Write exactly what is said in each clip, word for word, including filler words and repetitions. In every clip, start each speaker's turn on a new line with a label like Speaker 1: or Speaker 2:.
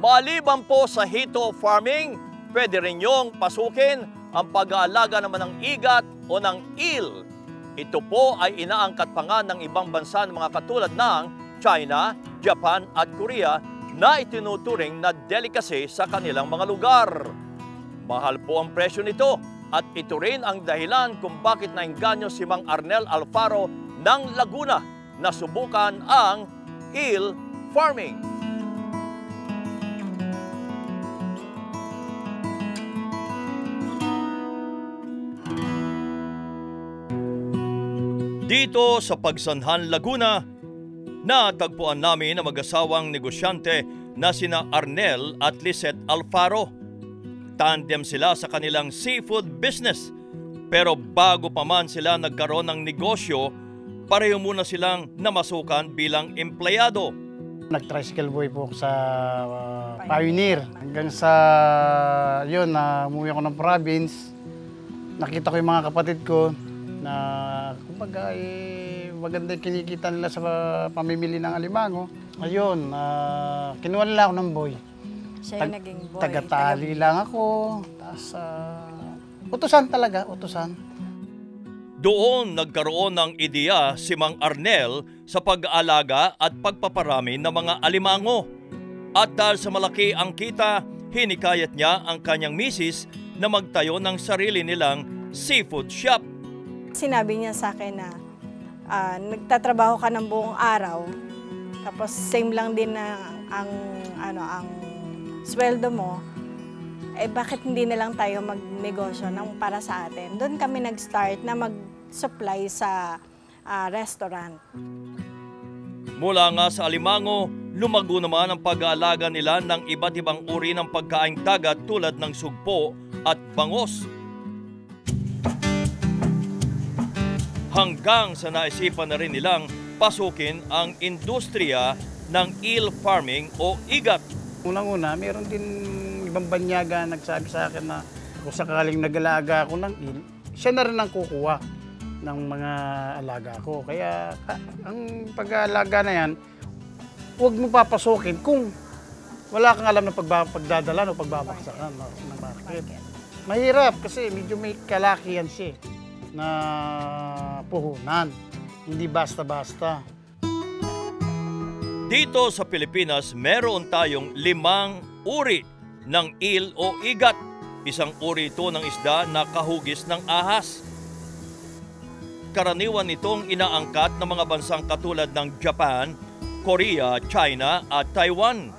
Speaker 1: Maliban po sa hito farming, pwede rin niyong pasukin ang pag-aalaga naman ng igat o ng eel. Ito po ay inaangkat pa nga ng ibang bansa ng mga katulad ng China, Japan at Korea na itinuturing na delicacy sa kanilang mga lugar. Mahal po ang presyo nito at ito rin ang dahilan kung bakit naengganyo si Mang Arnel Alfaro ng Laguna na subukan ang eel farming. Dito sa Pagsanhan, Laguna, natagpuan namin ang mag-asawang negosyante na sina Arnel at Lisette Alfaro. Tandem sila sa kanilang seafood business. Pero bago pa man sila nagkaroon ng negosyo, pareho muna silang namasukan bilang empleyado.
Speaker 2: Nag-tricycle boy po sa uh, Pioneer. Hanggang sa yun, na uh, umuwi ako ng province. Nakita ko yung mga kapatid ko na kumbaga eh, maganda yung kinikita nila sa pamimili ng alimango. Ayun, uh, kinuha nila ako ng boy.
Speaker 3: Siya yung naging boy.
Speaker 2: Tagatali lang ako. Tapos, uh, utusan talaga, utusan.
Speaker 1: Doon nagkaroon ng ideya si Mang Arnel sa pag-aalaga at pagpaparami ng mga alimango. At dahil sa malaki ang kita, hinikayat niya ang kanyang misis na magtayo ng sarili nilang seafood shop.
Speaker 3: Sinabi niya sa akin na uh, nagtatrabaho ka ng buong araw, tapos same lang din na ang, ano, ang sweldo mo, eh bakit hindi na lang tayo magnegosyo ng para sa atin? Doon kami nag-start na mag-supply sa uh, restaurant.
Speaker 1: Mula nga sa alimango, lumago naman ang pag-aalaga nila ng iba't ibang uri ng pagkaing dagat tulad ng sugpo at bangos. Hanggang sa naisipan na rin nilang pasukin ang industriya ng eel farming o igat.
Speaker 2: Unang-una, mayroon din ibang banyaga nagsabi sa akin na kung sakaling nag-alaga ako ng eel, siya na rin ang kukuha ng mga alaga ko. Kaya ang pag-aalaga na yan, huwag mo papasukin kung wala kang alam ng pagdadala o pagbabaksakan ng market. Mahirap kasi medyo may kalakihan siya na puhunan, hindi basta-basta.
Speaker 1: Dito sa Pilipinas, meron tayong limang uri ng eel o igat. Isang uri ito ng isda na kahugis ng ahas. Karaniwan itong inaangkat ng mga bansang katulad ng Japan, Korea, China at Taiwan.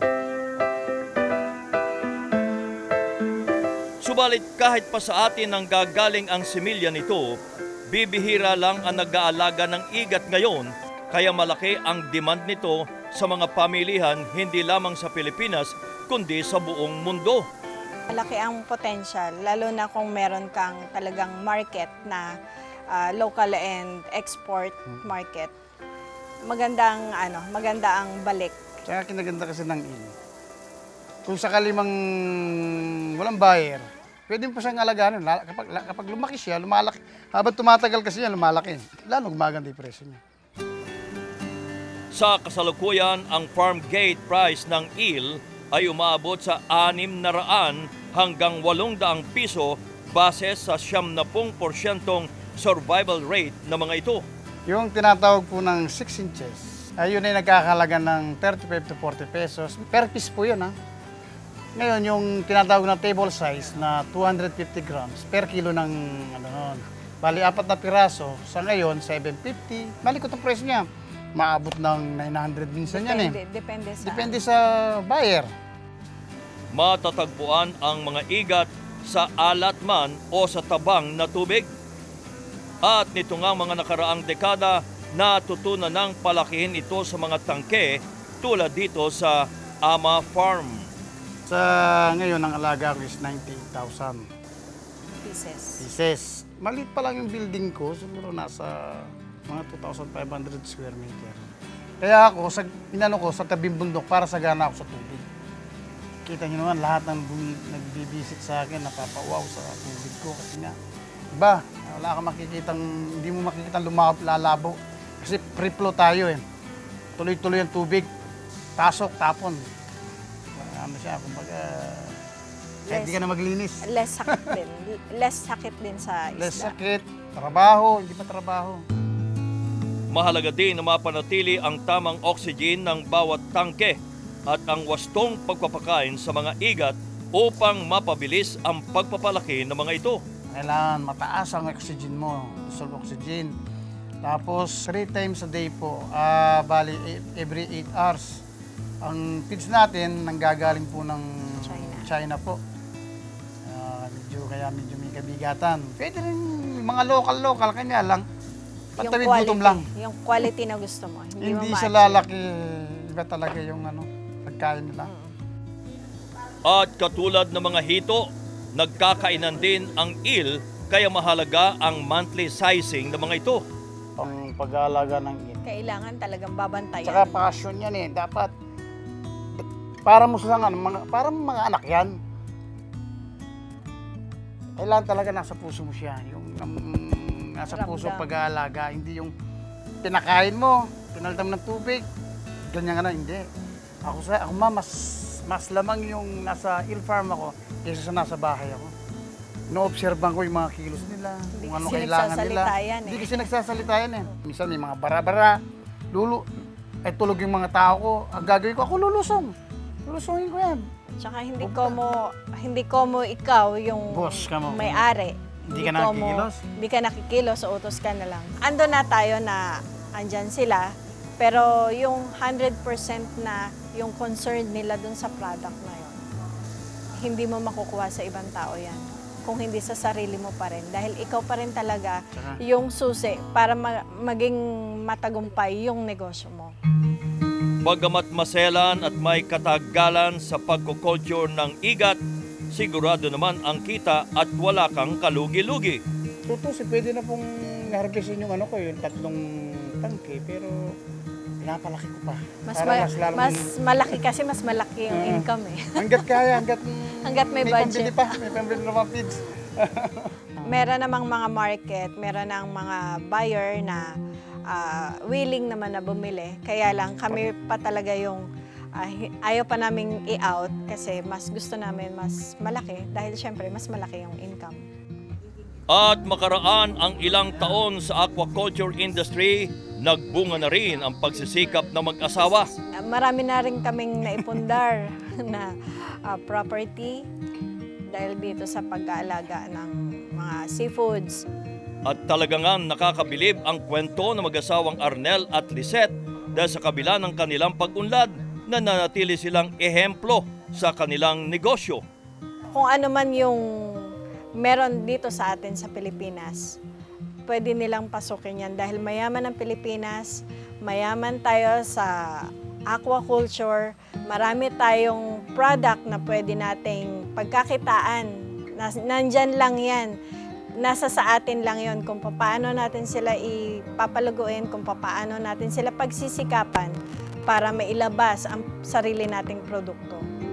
Speaker 1: Subalit kahit pa sa atin ang gagaling ang similya nito, bibihira lang ang nag-aalaga ng igat ngayon, kaya malaki ang demand nito sa mga pamilihan hindi lamang sa Pilipinas kundi sa buong mundo.
Speaker 3: Malaki ang potential, lalo na kung meron kang talagang market na uh, local and export market. Magandang ano, maganda ang balik.
Speaker 2: Kaya kinaganda kasi ng eel. Kung sakali mang walang buyer, pwede mo pa siyang alagaan. Kapag, kapag lumaki siya, lumalaki. Habang tumatagal kasi yan, lumalaki. Lalo gumaganda yung presyo niya.
Speaker 1: Sa kasalukuyan, ang farm gate price ng eel ay umaabot sa anim na raan hanggang walong daang piso base sa siyam na pung porsyentong survival rate ng mga ito.
Speaker 2: Yung tinatawag po ng six inches, ayun ay nagkakalaga ng thirty-five to forty pesos. Per piece po yun, ha? Ngayon, yung tinatawag na table size na two hundred fifty grams per kilo ng ano nun. Bali, apat na piraso. Sa ngayon, seven fifty. Bali ko itong price niya. Maabot ng nine hundred minsan yan eh.
Speaker 3: Depende sa...
Speaker 2: Depende sa buyer.
Speaker 1: Matatagpuan ang mga igat sa alat man o sa tabang na tubig. At nito nga mga nakaraang dekada, natutunan ng palakihin ito sa mga tangke tulad dito sa Ama Farm.
Speaker 2: Sa ngayon, ang alaga ko is ninety thousand
Speaker 3: pieces.
Speaker 2: pieces. Maliit pa lang yung building ko, siguro nasa mga two thousand five hundred square meter. Kaya ako, sa, inano ko, sa tabing bundok para sagana ako sa tubig. Kita nyo naman, lahat ng nagbibisit sa akin, napapawaw sa tubig ko. Kasi nga, iba, wala kang makikitang, hindi mo makikitang lumabot, lalabo. Kasi free flow tayo eh. Tuloy-tuloy ang tubig. Pasok, tapon. siya. Kumbaga, kahit
Speaker 3: Less-
Speaker 2: di ka na maglinis.
Speaker 3: Less sakit din. Less sakit din sa isda.
Speaker 2: Less sakit, trabaho, hindi pa trabaho.
Speaker 1: Mahalaga din na mapanatili ang tamang oxygen ng bawat tangke at ang wastong pagpapakain sa mga igat upang mapabilis ang pagpapalaki ng mga ito.
Speaker 2: Kailangan mataas ang oxygen mo, dissolved oxygen. Tapos, three times a day po, ah bali eight- every eight hours. Ang feeds natin, nanggagaling po ng
Speaker 3: China.
Speaker 2: China po. Ah, medyo, kaya medyo may kabigatan. Pwede rin mga local-local, kanya lang. Pantawid gutom lang.
Speaker 3: Yung quality na gusto mo. Hindi,
Speaker 2: Hindi
Speaker 3: mo
Speaker 2: sa
Speaker 3: ma-achieve.
Speaker 2: lalaki, iba talaga yung ano, pagkain nila.
Speaker 1: At katulad ng mga hito, nagkakainan din ang eel kaya mahalaga ang monthly sizing ng mga ito.
Speaker 2: Pang pag-aalaga ng eel.
Speaker 3: Kailangan talagang babantayan.
Speaker 2: Tsaka passion yan eh. Dapat, para mo sa ano, mga, para mga anak yan. Kailangan talaga nasa puso mo siya. Yung um, nasa puso
Speaker 3: Ramdam.
Speaker 2: pag-aalaga. Hindi yung pinakain mo, pinalitan mo ng tubig, ganyan ka na, hindi. Ako sa, ako ma, mas, mas lamang yung nasa eel farm ako kaysa sa nasa bahay ako. No-obserban ko yung mga kilos nila,
Speaker 3: Hindi
Speaker 2: kung ano
Speaker 3: kasi
Speaker 2: kailangan nila.
Speaker 3: nagsasalita yan eh.
Speaker 2: Hindi kasi nagsasalita yan eh. Minsan may mga bara-bara, lulu, ay tulog yung mga tao ko. Ang gagawin ko, ako lulusong. Lulusongin ko yan.
Speaker 3: Tsaka hindi ko mo, hindi ko mo ikaw yung
Speaker 2: Boss ka mo.
Speaker 3: may-ari.
Speaker 2: Hindi ka
Speaker 3: ko mo-
Speaker 2: nakikilos?
Speaker 3: Hindi ka nakikilos, so utos ka na lang. Ando na tayo na andyan sila, pero yung one hundred percent na yung concern nila dun sa product na yun, hindi mo makukuha sa ibang tao yan. Kung hindi sa sarili mo pa rin. Dahil ikaw pa rin talaga
Speaker 2: Tsaka-
Speaker 3: yung susi para ma- maging matagumpay yung negosyo mo.
Speaker 1: Bagamat maselan at may katagalan sa pagkukulture ng igat, sigurado naman ang kita at wala kang kalugi-lugi.
Speaker 2: Tutusin, pwede na pong harvestin yung ano ko, yung tatlong tangke, pero pinapalaki ko pa.
Speaker 3: Mas,
Speaker 2: Para
Speaker 3: ma-
Speaker 2: mas, lalong-
Speaker 3: mas malaki kasi mas malaki yung
Speaker 2: Mm.
Speaker 3: income eh.
Speaker 2: Hanggat kaya, hanggat,
Speaker 3: Hanggat may budget.
Speaker 2: pambili pa, may pambili na mga feeds.
Speaker 3: Meron namang mga market, meron ng mga buyer na ah, willing naman na bumili. Kaya lang kami pa talaga yung ah, hi- ayaw pa naming i-out kasi mas gusto namin mas malaki dahil syempre mas malaki yung income.
Speaker 1: At makaraan ang ilang taon sa aquaculture industry, nagbunga na rin ang pagsisikap ng mag-asawa.
Speaker 3: Ah, Marami na rin kaming naipundar na ah, property dahil dito sa pag-aalaga ng mga seafoods.
Speaker 1: At talagang nga nakakabilib ang kwento ng mag-asawang Arnel at Lisette dahil sa kabila ng kanilang pag-unlad, nananatili silang ehemplo sa kanilang negosyo.
Speaker 3: Kung ano man yung meron dito sa atin sa Pilipinas, pwede nilang pasukin yan dahil mayaman ang Pilipinas, mayaman tayo sa aquaculture, marami tayong product na pwede nating pagkakitaan. Nas, nandyan lang yan. Nasa sa atin lang yon kung paano natin sila ipapalaguin, kung paano natin sila pagsisikapan para mailabas ang sarili nating produkto.